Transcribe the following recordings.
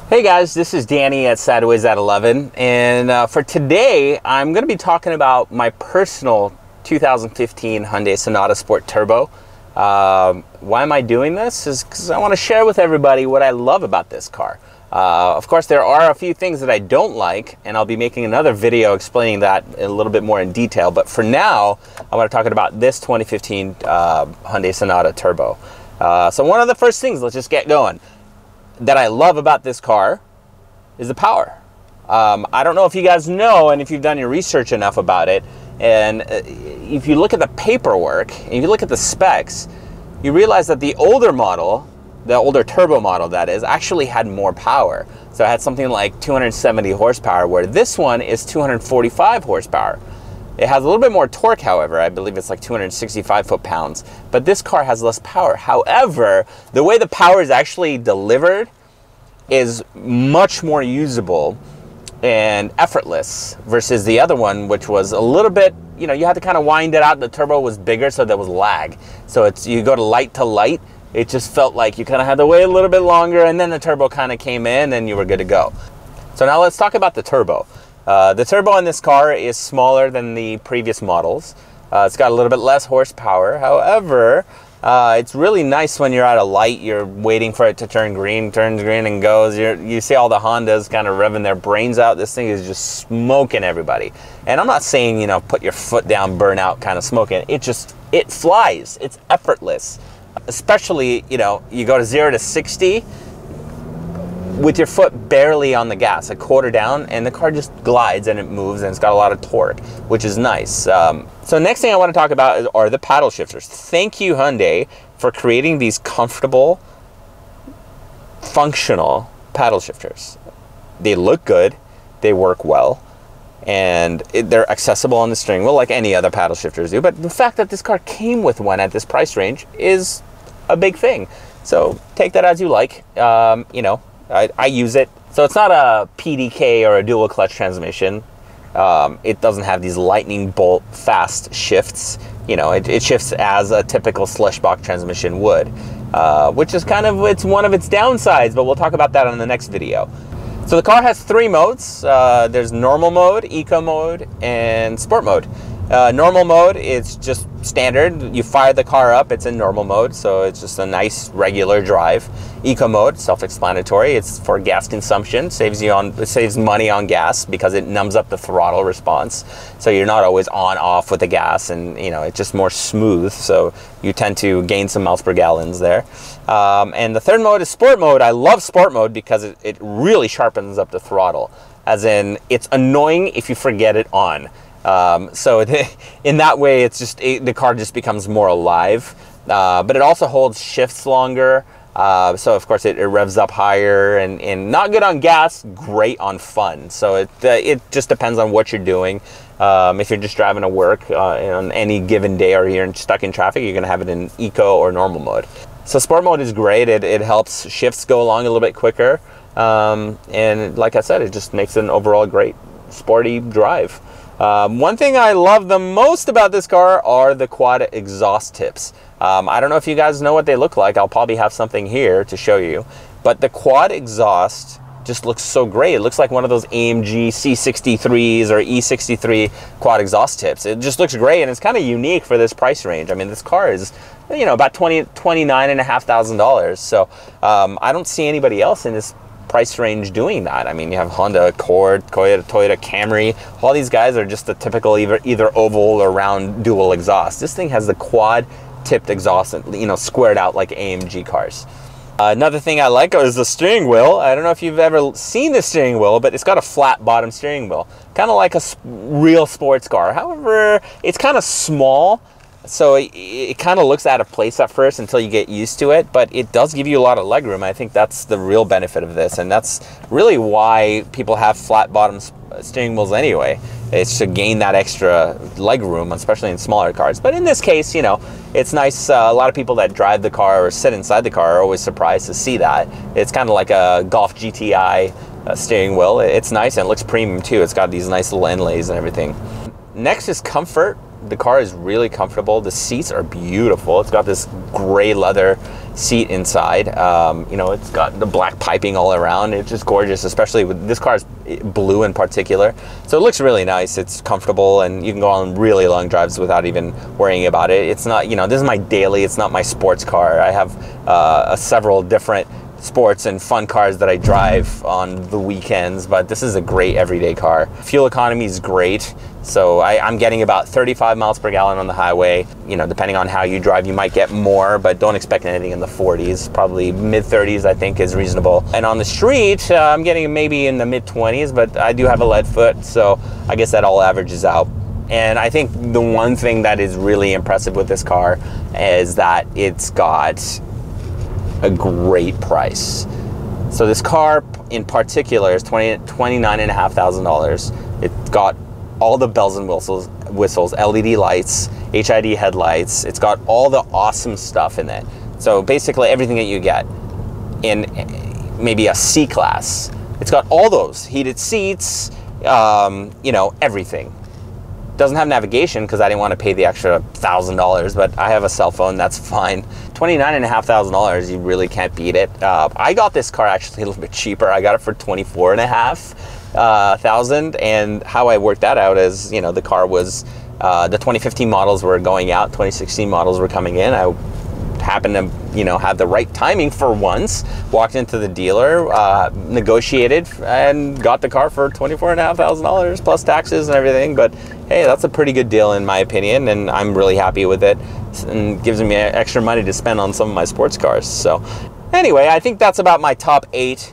Hey guys, this is Danny at Sideways at 11, and for today I'm going to be talking about my personal 2015 Hyundai Sonata Sport Turbo. Why am I doing this? Is because I want to share with everybody what I love about this car. Of course, there are a few things that I don't like, and I'll be making another video explaining that a little bit more in detail. But for now, I want to talk about this 2015 Hyundai Sonata Turbo. So one of the first things, let's just get going, that I love about this car is the power. I don't know if you guys know and if you've done your research enough about it, and if you look at the paperwork and if you look at the specs, you realize that the older model, the older turbo model that is, actually had more power. So it had something like 270 horsepower, where this one is 245 horsepower. It has a little bit more torque, however. I believe it's like 265 foot-pounds. But this car has less power. However, the way the power is actually delivered is much more usable and effortless versus the other one, which was a little bit, you had to kind of wind it out. The turbo was bigger, so there was lag. So you go to light, it just felt like you kind of had to wait a little bit longer, and then the turbo kind of came in and you were good to go. So now let's talk about the turbo. The turbo in this car is smaller than the previous models. It's got a little bit less horsepower. However, it's really nice when you're at a light, you're waiting for it to turn green, turns green and goes. You see all the Hondas kind of revving their brains out. This thing is just smoking everybody. And I'm not saying, put your foot down, burn out kind of smoking. It flies. It's effortless. Especially, you go to 0 to 60 with your foot barely on the gas, a quarter down, and the car just glides and it moves, and it's got a lot of torque, which is nice. So next thing I want to talk about are the paddle shifters. Thank you, Hyundai, for creating these comfortable, functional paddle shifters. They look good, they work well, and they're accessible on the steering wheel like any other paddle shifters do. But the fact that this car came with one at this price range is a big thing. So take that as you like. I use it. So it's not a PDK or a dual clutch transmission. It doesn't have these lightning bolt fast shifts. It shifts as a typical slush box transmission would, which is it's one of its downsides, but we'll talk about that on the next video. So the car has 3 modes. There's normal mode, eco mode, and sport mode. Normal mode is just standard. You fire the car up, it's in normal mode, so it's just a nice regular drive. Eco mode, self-explanatory. It's for gas consumption. It saves money on gas because it numbs up the throttle response. So you're not always on off with the gas, and it's just more smooth. So you tend to gain some miles per gallons there. And the third mode is sport mode. I love sport mode because it really sharpens up the throttle. As in, it's annoying if you forget it on. So in that way, the car just becomes more alive, but it also holds shifts longer. So of course it revs up higher, and not good on gas, great on fun. So it just depends on what you're doing. If you're just driving to work on any given day, or you're stuck in traffic, you're gonna have it in eco or normal mode. So sport mode is great. It helps shifts go along a little bit quicker. And like I said, it just makes it an overall great sporty drive. One thing I love the most about this car are the quad exhaust tips. I don't know if you guys know what they look like. I'll probably have something here to show you. But the quad exhaust just looks so great. It looks like one of those AMG C63s or E63 quad exhaust tips. It just looks great, and it's kind of unique for this price range. I mean, this car is, about $29,500. So I don't see anybody else in this price range doing that. I mean, you have Honda Accord, Toyota Camry. All these guys are just the typical either oval or round dual exhaust. This thing has the quad tipped exhaust, squared out like AMG cars. Another thing I like is the steering wheel. I don't know if you've ever seen the steering wheel, but it's got a flat bottom steering wheel, kind of like a real sports car. However, it's kind of small. So it kind of looks out of place at first until you get used to it, but it does give you a lot of legroom. I think that's the real benefit of this, and that's really why people have flat bottom steering wheels anyway. It's to gain that extra legroom, especially in smaller cars. But in this case, it's nice. A lot of people that drive the car or sit inside the car are always surprised to see that. It's kind of like a Golf GTI steering wheel. It's nice, and it looks premium too. It's got these nice little inlays and everything. Next is comfort. The car is really comfortable. The seats are beautiful. It's got this gray leather seat inside. You know, it's got the black piping all around. It's just gorgeous, especially with this car's blue in particular. So it looks really nice. It's comfortable, and you can go on really long drives without even worrying about it. It's not, you know, this is my daily, it's not my sports car. I have several different sports and fun cars that I drive on the weekends, but this is a great everyday car. Fuel economy is great. So I'm getting about 35 miles per gallon on the highway. You know, depending on how you drive, you might get more, but don't expect anything in the 40s. Probably mid 30s, I think, is reasonable. And on the street, I'm getting maybe in the mid 20s, but I do have a lead foot, so I guess that all averages out. And I think the one thing that is really impressive with this car is that it's got a great price. So this car in particular is $29,500. It's got all the bells and whistles, LED lights, HID headlights. It's got all the awesome stuff in it. So basically everything that you get in maybe a C-Class. It's got all those, heated seats, you know, everything. Doesn't have navigation because I didn't want to pay the extra $1,000, but I have a cell phone, that's fine. $29,500, you really can't beat it. I got this car actually a little bit cheaper. I got it for $24,500, and how I worked that out is, you know, the car was, the 2015 models were going out, 2016 models were coming in. I happened to, you know, have the right timing for once, walked into the dealer, negotiated, and got the car for $24,500 plus taxes and everything. But hey, that's a pretty good deal in my opinion, and I'm really happy with it, and gives me extra money to spend on some of my sports cars. So anyway, I think that's about my top 8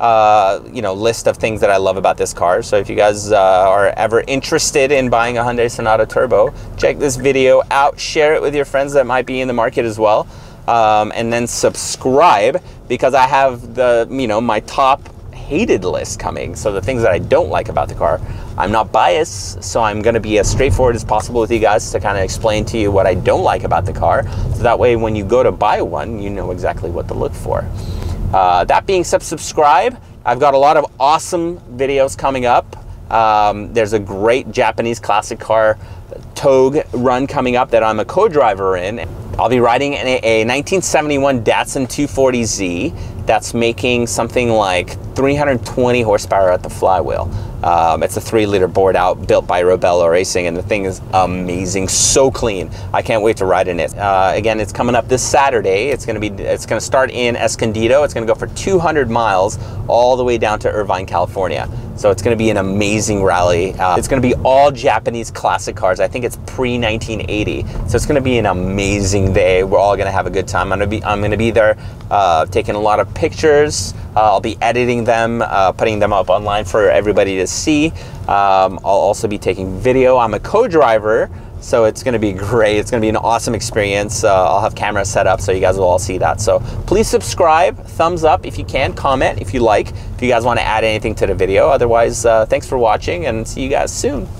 you know, list of things that I love about this car. So if you guys are ever interested in buying a Hyundai Sonata Turbo, check this video out, share it with your friends that might be in the market as well, and then subscribe, because I have the, you know, my top hated list coming. So the things that I don't like about the car. I'm not biased, so I'm going to be as straightforward as possible with you guys to kind of explain to you what I don't like about the car, so that way when you go to buy one, you know exactly what to look for. That being said, subscribe. I've got a lot of awesome videos coming up. There's a great Japanese classic car Togue run coming up that I'm a co-driver in. I'll be riding in a 1971 Datsun 240Z that's making something like 320 horsepower at the flywheel. It's a 3-liter bored out built by Robello Racing, and the thing is amazing, so clean. I can't wait to ride in it. Again, it's coming up this Saturday. It's gonna start in Escondido. It's gonna go for 200 miles all the way down to Irvine, California. So it's gonna be an amazing rally. It's gonna be all Japanese classic cars. I think it's pre-1980. So it's gonna be an amazing day. We're all gonna have a good time. I'm gonna be there taking a lot of pictures. I'll be editing them, putting them up online for everybody to see. I'll also be taking video. I'm a co-driver, so it's going to be great. It's going to be an awesome experience. I'll have cameras set up so you guys will all see that. So please subscribe, thumbs up if you can, comment if you like, if you guys want to add anything to the video. Otherwise, thanks for watching, and see you guys soon.